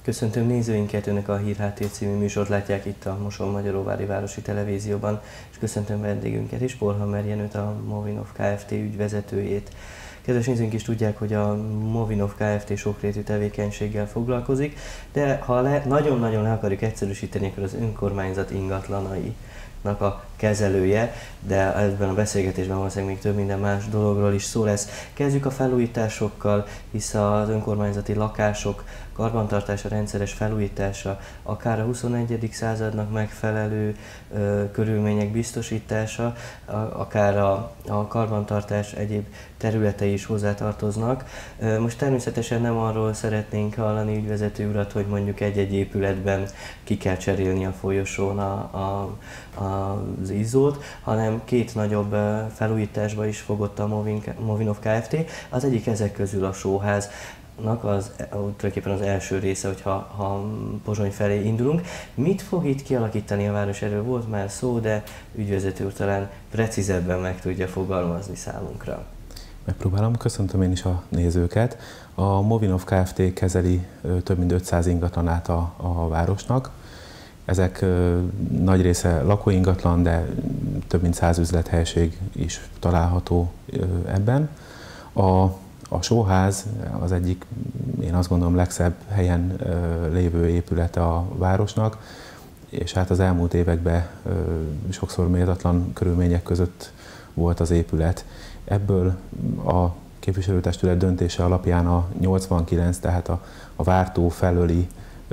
Köszöntöm nézőinket, Önök a Hírháttér című műsort látják itt a Mosonmagyaróvári Városi Televízióban, és köszöntöm vendégünket is, Borhammer Jenőt, a Movinov Kft. Ügyvezetőjét. Kedves nézőink is tudják, hogy a Movinov Kft. Sokrétű tevékenységgel foglalkozik, de ha nagyon-nagyon le akarjuk egyszerűsíteni, akkor az önkormányzat ingatlanainak a kezelője, de ebben a beszélgetésben valószínűleg még több minden más dologról is szó lesz. Kezdjük a felújításokkal, hisz az önkormányzati lakások karbantartása, rendszeres felújítása, akár a 21. századnak megfelelő körülmények biztosítása, akár a karbantartás egyéb területei is hozzátartoznak. Most természetesen nem arról szeretnénk hallani, ügyvezető urat, hogy mondjuk egy-egy épületben ki kell cserélni a folyosón az izzót, hanem két nagyobb felújításba is fogott a Movinov Kft. Az egyik ezek közül a sóház, tulajdonképpen az első része, ha Pozsony felé indulunk. Mit fog itt kialakítani a város? Erről volt már szó, de ügyvezető úr talán precízebben meg tudja fogalmazni számunkra. Megpróbálom. Köszöntöm én is a nézőket. A Movinov Kft. Kezeli több mint 500 ingatlanát a városnak. Ezek nagy része lakóingatlan, de több mint 100 üzlethelység is található ebben. A sóház az egyik, én azt gondolom, legszebb helyen lévő épülete a városnak, és hát az elmúlt években sokszor méltatlan körülmények között volt az épület. Ebből a képviselőtestület döntése alapján a 89, tehát a Vártó felőli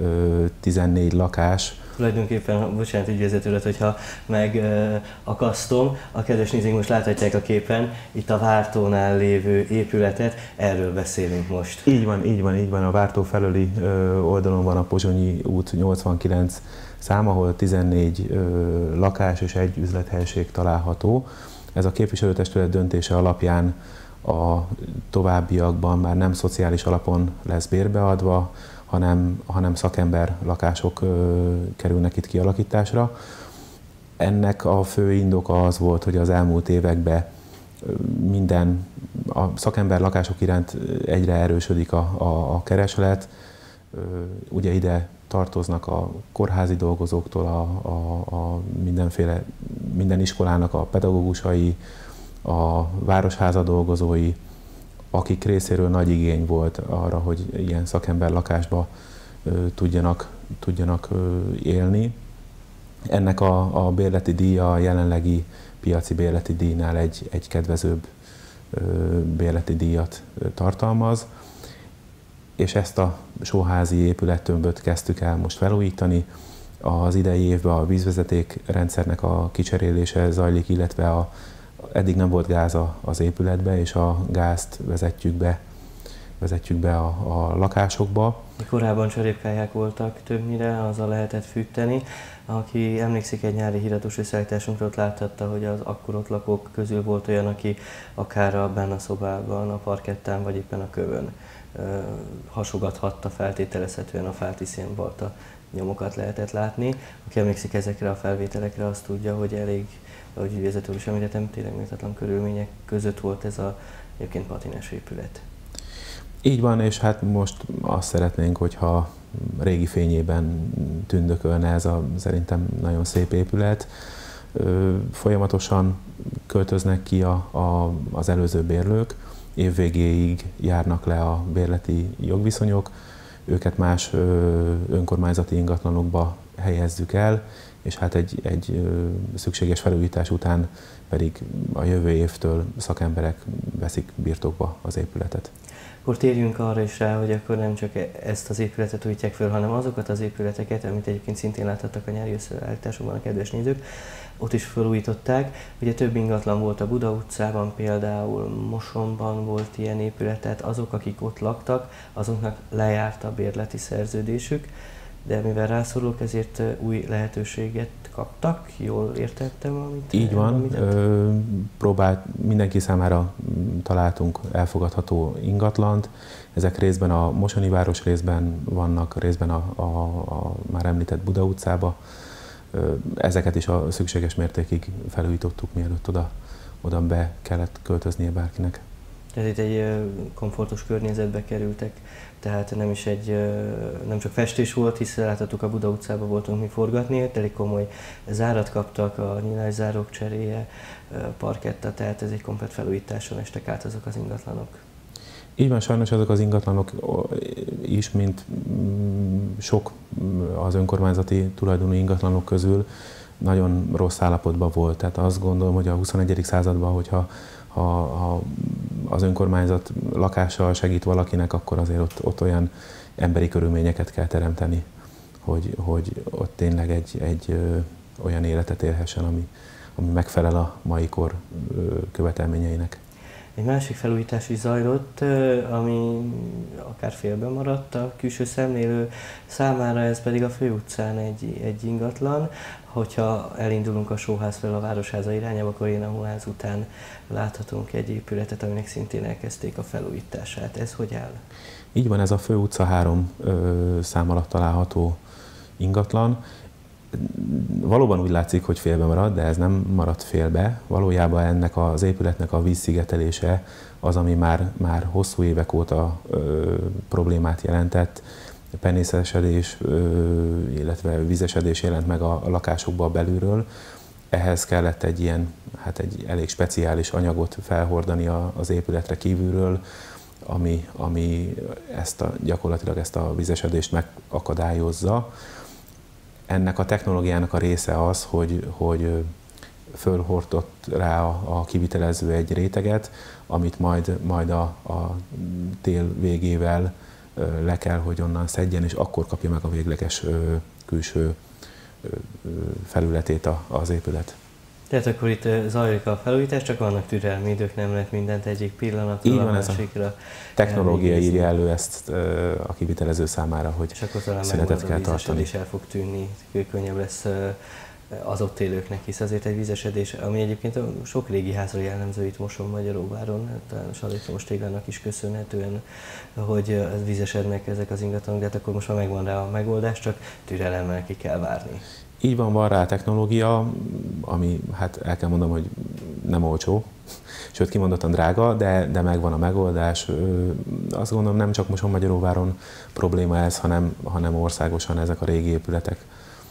14 lakás. Tulajdonképpen, bocsánat ügyvezető, hogyha megakasztom, a kedves nézőink most láthatják a képen itt a Vártónál lévő épületet, erről beszélünk most. Így van, a Vártó felőli oldalon van a Pozsonyi út 89 szám, ahol 14 lakás és egy üzlethelység található. Ez a képviselőtestület döntése alapján a továbbiakban már nem szociális alapon lesz bérbeadva, hanem szakember lakások kerülnek itt kialakításra. Ennek a fő indoka az volt, hogy az elmúlt években a szakember lakások iránt egyre erősödik a kereslet. Ugye ide tartoznak a kórházi dolgozóktól minden iskolának a pedagógusai, a városháza dolgozói, akik részéről nagy igény volt arra, hogy ilyen szakember lakásba tudjanak élni. Ennek a bérleti díja a jelenlegi piaci bérleti díjnál egy kedvezőbb bérleti díjat tartalmaz, és ezt a sóházi épülettömböt kezdtük el most felújítani. Az idei évben a vízvezeték rendszernek a kicserélése zajlik, illetve eddig nem volt gáz az épületbe, és a gázt vezetjük be a lakásokba. Korábban cserépkályhák voltak többnyire, azzal lehetett fűteni. Aki emlékszik egy nyári híradós összeállításunkra, ott láthatta, hogy az akkor ott lakók közül volt olyan, aki akár a szobában, a parkettán, vagy éppen a kövön hasogathatta feltételezhetően a fáti szénbalta nyomokat lehetett látni. Aki emlékszik ezekre a felvételekre, azt tudja, hogy elég, ahogy ügyvezető úr is említettem, tényleg méltatlan körülmények között volt ez a egyébként patines épület. Így van, és hát most azt szeretnénk, hogyha régi fényében tündökölne ez a szerintem nagyon szép épület. Folyamatosan költöznek ki az előző bérlők, évvégéig járnak le a bérleti jogviszonyok, őket más önkormányzati ingatlanokba helyezzük el, és hát egy szükséges felújítás után pedig a jövő évtől szakemberek veszik birtokba az épületet. Akkor térjünk arra is rá, hogy akkor nem csak ezt az épületet újítják föl, hanem azokat az épületeket, amit egyébként szintén láthattak a nyári összeállításokban a kedves nézők, ott is felújították. Ugye több ingatlan volt a Buda utcában, például Mosonban volt ilyen épület, tehát azok, akik ott laktak, azoknak lejárt a bérleti szerződésük, de mivel rászorulók, ezért új lehetőséget kaptak, jól értettem, amit így van, mindenki számára találtunk elfogadható ingatlant. Ezek részben a Mosoni város részben vannak, részben a már említett Buda utcába. Ezeket is a szükséges mértékig felújítottuk, mielőtt oda be kellett költöznie bárkinek. Tehát itt egy komfortos környezetbe kerültek, tehát nem csak festés volt, hiszen láthattuk a Buda utcában voltunk mi forgatni, elég komoly zárat kaptak, a nyilászárók cseréje, parketta, tehát ez egy komplett felújításon estek át azok az ingatlanok. Így van, sajnos azok az ingatlanok is, mint sok az önkormányzati tulajdonú ingatlanok közül nagyon rossz állapotban volt. Tehát azt gondolom, hogy a 21. században, hogyha ha az önkormányzat lakással segít valakinek, akkor azért ott olyan emberi körülményeket kell teremteni, hogy ott tényleg egy olyan életet élhessen, ami megfelel a mai kor követelményeinek. Egy másik felújítás is zajlott, ami akár félben maradt a külső szemlélő számára, ez pedig a főutcán egy ingatlan. Hogyha elindulunk a Sóház fel a Városháza irányába, akkor én a Hóház után láthatunk egy épületet, aminek szintén elkezdték a felújítását. Ez hogy áll? Így van, ez a Főutca 3 szám alatt található ingatlan. Valóban úgy látszik, hogy félbe marad, de ez nem maradt félbe. Valójában ennek az épületnek a vízszigetelése az, ami már hosszú évek óta problémát jelentett. Penészesedés, illetve vízesedés jelent meg a lakásokba belülről. Ehhez kellett egy elég speciális anyagot felhordani az épületre kívülről, ami gyakorlatilag ezt a vízesedést megakadályozza. Ennek a technológiának a része az, hogy fölhordott rá a kivitelező egy réteget, amit majd a tél végével le kell, hogy onnan szedjen, és akkor kapja meg a végleges külső felületét az épület. Tehát akkor itt zajlik a felújítás, csak vannak türelmi idők, nem lehet mindent egyik pillanatról a másikra. A technológia írja elő ezt a kivitelező számára, hogy szünetet kell tartani. És el fog tűnni, könnyebb lesz az ott élőknek, hisz azért egy vízesedés, ami egyébként sok régi házra jellemző itt Mosonmagyaróváron, talán a salétromos téglának is köszönhetően, hogy vízesednek ezek az ingatlanok, de hát akkor most már megvan rá a megoldás, csak türelemmel ki kell várni. Így van rá a technológia, ami hát el kell mondanom, hogy nem olcsó, sőt kimondottan drága, de megvan a megoldás. Azt gondolom, nem csak Mosonmagyaróváron probléma ez, hanem országosan ezek a régi épületek.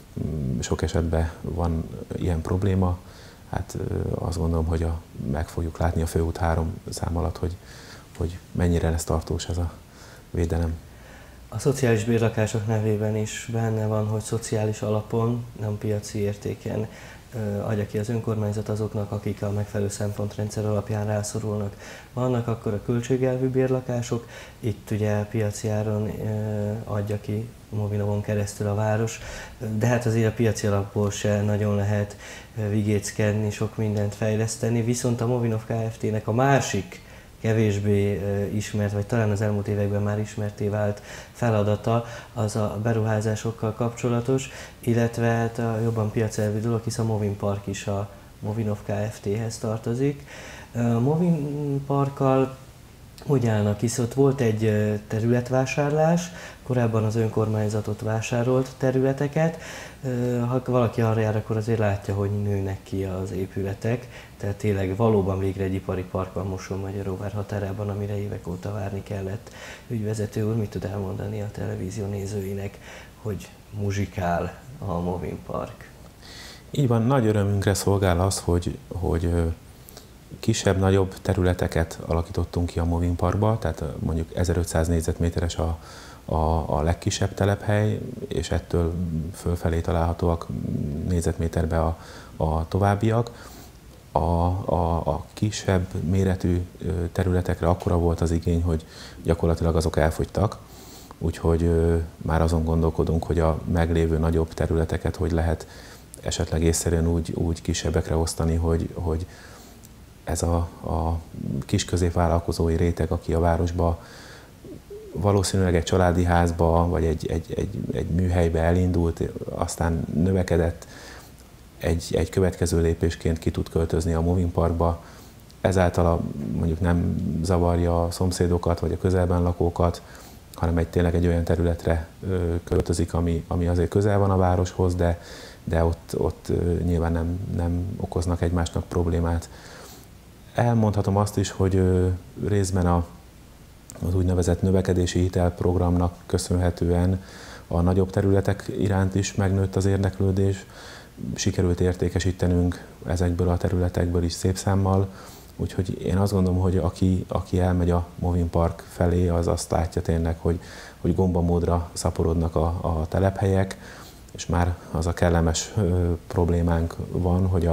Sok esetben van ilyen probléma. Hát azt gondolom, hogy meg fogjuk látni a Főút 3 szám alatt, hogy mennyire lesz tartós ez a védelem. A szociális bérlakások nevében is benne van, hogy szociális alapon, nem piaci értéken adja ki az önkormányzat azoknak, akik a megfelelő szempontrendszer alapján rászorulnak. Vannak akkor a költségelvű bérlakások, itt ugye piaci áron adja ki Movinovon keresztül a város, de hát azért a piaci alapból se nagyon lehet vigéckedni, sok mindent fejleszteni, viszont a Movinov Kft-nek a másik kevésbé ismert, vagy talán az elmúlt években már ismerté vált feladata az a beruházásokkal kapcsolatos, illetve hát a jobban piacelvű dolog, hisz a Movin Park is a Movinov Kft-hez tartozik. A Movin Parkkal úgy állnak, hisz ott volt egy területvásárlás, korábban az önkormányzatot vásárolt területeket. Ha valaki arra jár, akkor azért látja, hogy nőnek ki az épületek, tehát tényleg valóban végre egy ipari park van Mosonmagyaróvár határában, amire évek óta várni kellett. Ügyvezető úr, mit tud elmondani a televízió nézőinek, hogy muzsikál a Movin Park? Így van, nagy örömünkre szolgál az, hogy kisebb-nagyobb területeket alakítottunk ki a Movin Parkba, tehát mondjuk 1500 négyzetméteres a legkisebb telephely, és ettől fölfelé találhatóak négyzetméterbe a továbbiak. A kisebb méretű területekre akkora volt az igény, hogy gyakorlatilag azok elfogytak, úgyhogy már azon gondolkodunk, hogy a meglévő nagyobb területeket hogy lehet esetleg észszerűen úgy kisebbekre osztani, hogy ez a kis középvállalkozói réteg, aki a városba valószínűleg egy családi házba, vagy egy műhelybe elindult, aztán növekedett, egy következő lépésként ki tud költözni a Movin Parkba, ezáltal mondjuk nem zavarja a szomszédokat, vagy a közelben lakókat, hanem tényleg egy olyan területre költözik, ami azért közel van a városhoz, de ott nyilván nem okoznak egymásnak problémát. Elmondhatom azt is, hogy részben az úgynevezett növekedési hitelprogramnak köszönhetően a nagyobb területek iránt is megnőtt az érdeklődés. Sikerült értékesítenünk ezekből a területekből is szép számmal, úgyhogy én azt gondolom, hogy aki elmegy a Movin Park felé, az azt látja tényleg, hogy gombamódra szaporodnak a telephelyek, és már az a kellemes problémánk van, hogy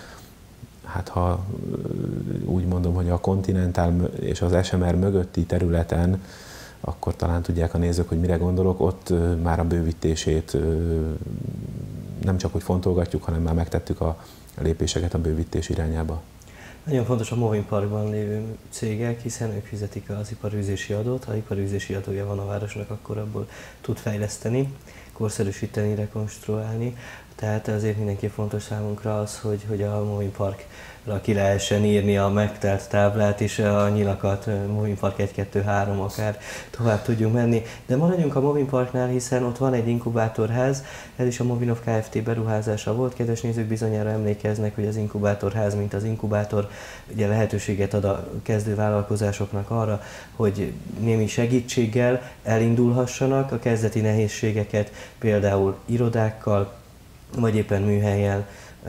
hát ha úgy mondom, hogy a Continental és az SMR mögötti területen, akkor talán tudják a nézők, hogy mire gondolok, ott már a bővítését nem csak hogy fontolgatjuk, hanem már megtettük a lépéseket a bővítés irányába. Nagyon fontos a Movin Parkban lévő cégek, hiszen ők fizetik az iparűzési adót. Ha iparűzési adója van a városnak, akkor abból tud fejleszteni, korszerűsíteni, rekonstruálni. Tehát azért mindenképp fontos számunkra az, hogy a Movin Parkra ki lehessen írni a megtelt táblát, és a nyilakat Movin Park 1, 2, 3 akár tovább tudjunk menni. De maradjunk a Movin Parknál, hiszen ott van egy inkubátorház, ez is a Movinov Kft. Beruházása volt. Kedves nézők bizonyára emlékeznek, hogy az inkubátorház, mint az inkubátor, ugye lehetőséget ad a kezdő vállalkozásoknak arra, hogy némi segítséggel elindulhassanak, a kezdeti nehézségeket például irodákkal, vagy éppen műhellyel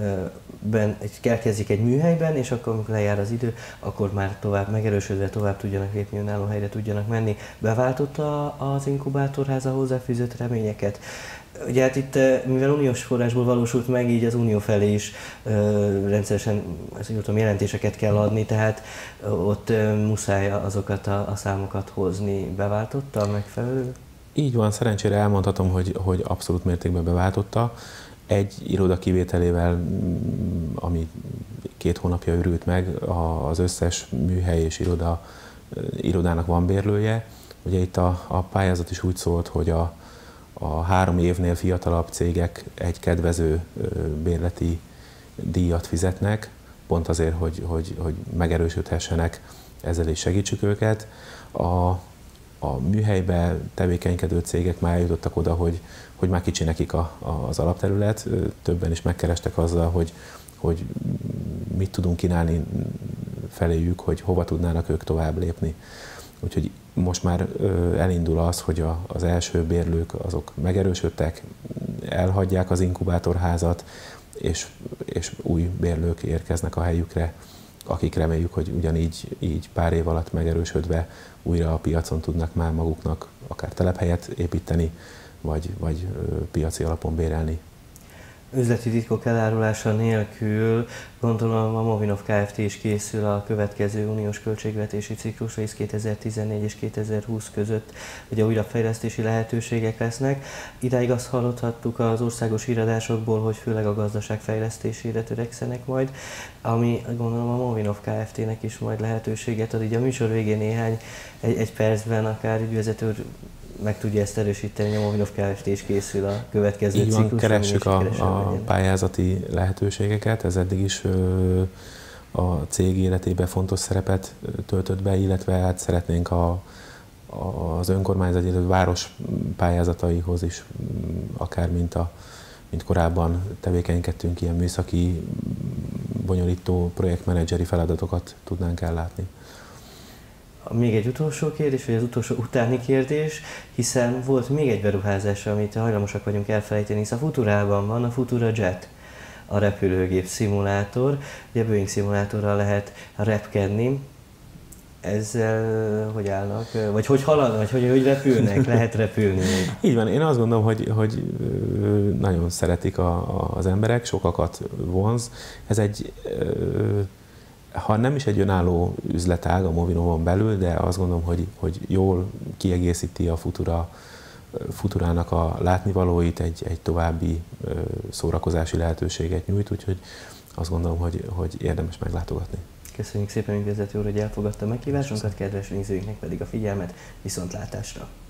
elkezdik egy műhelyben, és akkor, amikor lejár az idő, akkor már tovább megerősödve tovább tudjanak lépni, önálló helyre tudjanak menni. Beváltotta az inkubátorház a hozzáfűzött reményeket? Ugye hát itt, mivel uniós forrásból valósult meg, így az unió felé is rendszeresen jelentéseket kell adni, tehát ott muszáj azokat a számokat hozni. Beváltotta a megfelelő? Így van, szerencsére elmondhatom, hogy abszolút mértékben beváltotta. Egy iroda kivételével, ami 2 hónapja őrült meg, az összes műhely és irodának van bérlője. Ugye itt a pályázat is úgy szólt, hogy a 3 évnél fiatalabb cégek egy kedvező bérleti díjat fizetnek, pont azért, hogy megerősödhessenek, ezzel is segítsük őket. A műhelybe tevékenykedő cégek már eljutottak oda, hogy már kicsi nekik az alapterület. Többen is megkerestek azzal, hogy mit tudunk kínálni feléjük, hogy hova tudnának ők tovább lépni. Úgyhogy most már elindul az, hogy az első bérlők azok megerősödtek, elhagyják az inkubátorházat, és új bérlők érkeznek a helyükre, akik reméljük, hogy ugyanígy pár év alatt megerősödve újra a piacon tudnak már maguknak akár telephelyet építeni, vagy piaci alapon bérelni. Üzleti titkok elárulása nélkül gondolom a Movinov Kft. Is készül a következő uniós költségvetési ciklusra, hisz 2014 és 2020 között ugye újrafejlesztési lehetőségek lesznek. Idáig azt hallothattuk az országos híradásokból, hogy főleg a gazdaság fejlesztésére törekszenek majd, ami gondolom a Movinov Kft.-nek is majd lehetőséget ad. Így a műsor végén egy percben akár ügyvezető meg tudja ezt erősíteni, a Movinov Kft. Is készül a következő ciklusra. Így van, keressük a pályázati lehetőségeket, ez eddig is a cég életében fontos szerepet töltött be, illetve hát szeretnénk az önkormányzat, illetve város pályázataihoz is, akár mint korábban tevékenykedtünk, ilyen műszaki, bonyolító projektmenedzseri feladatokat tudnánk ellátni. Még egy utolsó kérdés, vagy az utolsó utáni kérdés, hiszen volt még egy beruházás, amit hajlamosak vagyunk elfelejteni, hisz a Futurában van a Futura Jet, a repülőgép szimulátor. Ugye Boeing szimulátorral lehet repkedni. Ezzel hogy állnak? Vagy hogy haladnak? Vagy hogy repülnek? Lehet repülni? Így van, én azt gondolom, hogy nagyon szeretik az emberek, sokakat vonz. Ez egy... ha nem is egy önálló üzletág a Movinovon belül, de azt gondolom, hogy jól kiegészíti a Futurának a látnivalóit, egy további szórakozási lehetőséget nyújt, úgyhogy azt gondolom, hogy érdemes meglátogatni. Köszönjük szépen, ügyvezető úr, hogy elfogadta a meghívásunkat, kedves nézőinknek pedig a figyelmet, viszontlátásra!